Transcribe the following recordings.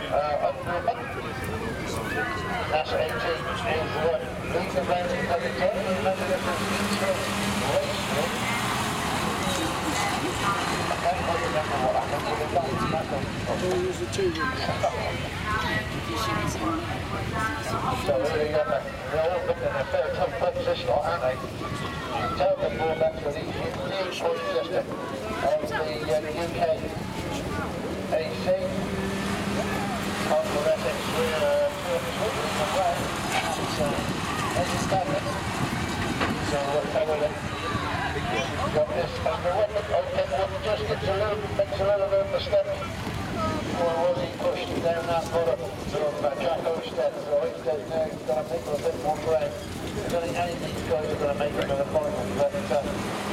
That's 18 is one. Lead the round in number 10. Remember this is race win. I can't quite remember what happened with the lights. That's all. There was the two winners. So here you go. They're all looking at a fair tough punch this lot, aren't they? Tell them more back to the new point system of the UK AC. Conference we're away. It's established. So got this under weapon. Okay, we'll just makes a little bit of a step. Or was he pushed down that bottom from Jacko's step? So instead now he's going to make a bit more ground. I don't think any of these guys are going to make it to the final, but doesn't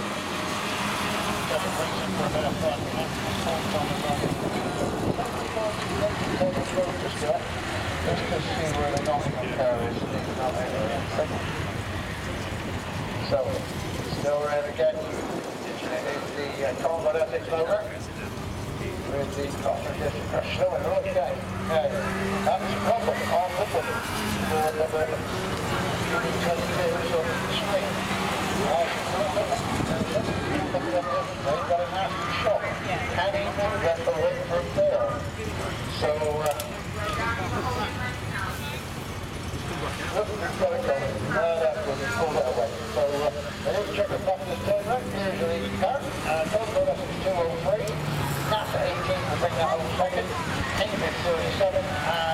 reason for a bit of fun. Just to see where the Nottingham car is. So, still around again. It is the Conference motor. With the copper just showing okay. That's a problem on the book for the 22 sort of swing. They've got a nasty shot. Can he get away from there? So, we've got it going. That's good. We'll pull that away. So, let's check the back of the turn right. Here's the lead car. Don't go, that's 203. That's 18, we'll bring that home second. 8 37,